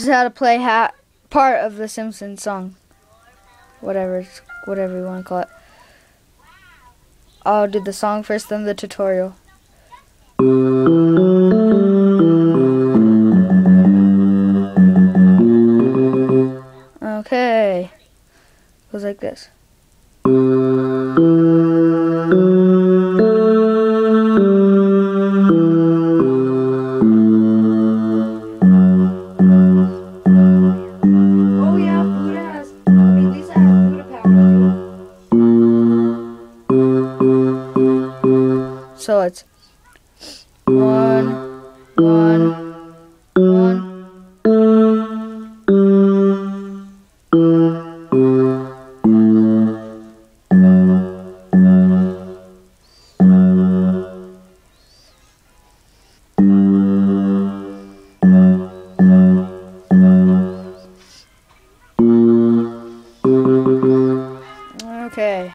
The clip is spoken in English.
is how to play part of the Simpson song. Whatever you want to call it. I'll do the song first, then the tutorial. Okay. Goes like this. So it's 1, 1, 1. Okay.